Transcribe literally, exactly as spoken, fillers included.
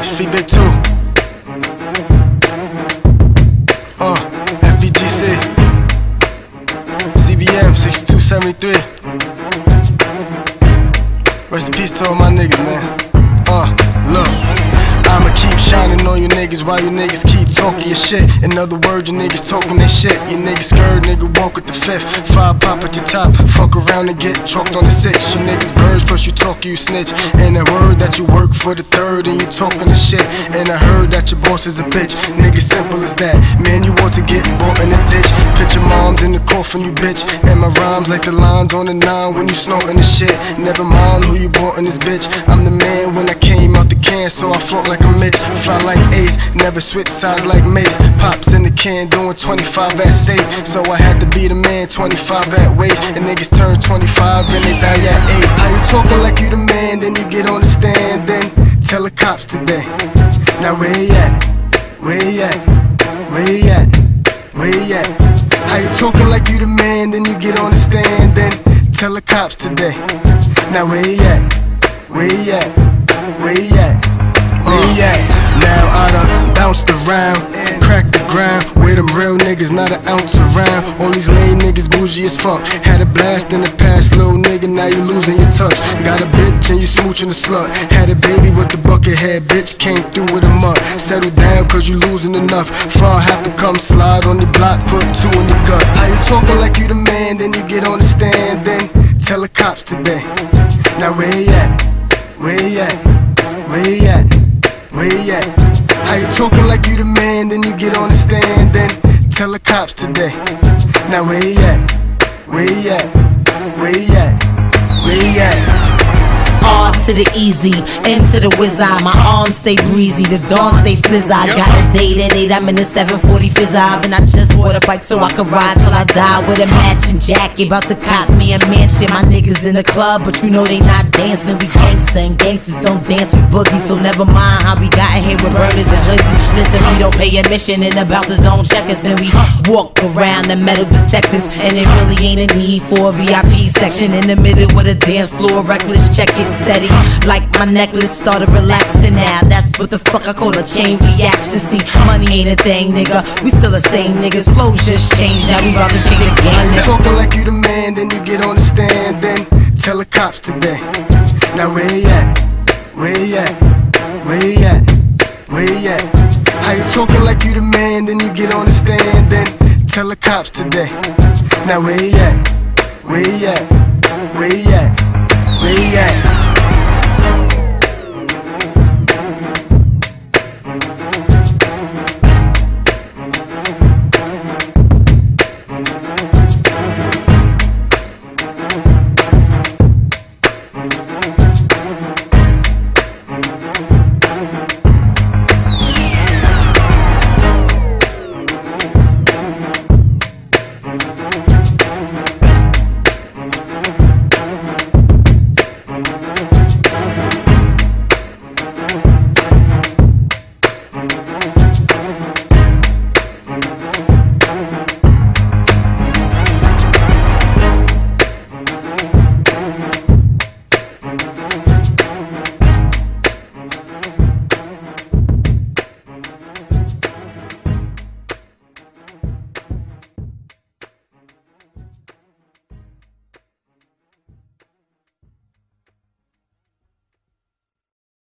Feet bit two. Uh, F B G C. C B M sixty-two seventy-three. Rest in peace to all my niggas, man. Uh, look. I'ma keep shining on you niggas while you niggas keep talking your shit. In other words, you niggas talking that shit. You niggas scared, nigga walk with the fifth. Five pop at your top, fuck around and get chalked on the six. You niggas birds, plus you talk, you snitch. And I heard that you work for the third and you talking the shit. And I heard that your boss is a bitch. Nigga, simple as that. Man, you want to get bought in the ditch. Put your moms in the coffin, you bitch. And my rhymes like the lines on the nine when you snorting the shit. Never mind who you bought in this bitch. I'm the man when I came out the can, so I float like a midge. Fly like Ace, never switch sides like Mace. Pops in the can doing twenty-five at stake, so I had to be the man, twenty-five at waist. And niggas turn twenty-five and they die at eight. How you talking like you the man, then you get on the stand, then tell the cops today. Now where you at? Where you at? Where you at? Where you at? How you talking like you the man, then you get on the stand, then tell the cops today. Now where you at? Where you at? Where you at? Where you at? Now I done bounced around, cracked the ground. Where them real niggas, not an ounce around. All these lame niggas bougie as fuck. Had a blast in the past, little nigga, now you losing your touch. Got a bitch and you smooching the slut. Had a baby with the bucket head, bitch came through with a mud. Settle down cause you losing enough. Far have to come slide on the block, put two in the gut. How you talking like you the man, then you get on the stand, then tell the cops today. Now where you at? Where you at? Where you at? Where you at? How you talking like you the man, then you get on the stand, then tell the cops today. Now where you at? Where you at? Where you at? Where you at? R to the easy, M to the whiz eye. My arms stay breezy, the dawn stay fizz. I got a date at eight, I'm in the seven forty fizz eye. And I just bought a bike so I can ride till I die with a matching jacket. About to cop me a mansion. My niggas in the club, but you know they not dancing. We gangsta and gangsters don't dance with boogies. So never mind how we got in here with burners and hoodies. Listen, we don't pay admission and the bouncers don't check us. And we walk around the metal detectors. And it really ain't a need for a V I P section in the middle with a dance floor. Reckless, check it. Steady, like my necklace started relaxing now. That's what the fuck I call a chain reaction. See, money ain't a thing, nigga. We still the same niggas. Flows just changed, now we about to change the game. You talking like you the man, then you get on the stand, then tell the cops today. Now where you at? Where you at? Where you at? Where you at? How you talking like you the man, then you get on the stand, then tell the cops today. Now where you at? Where you at? Where you at? Where you at?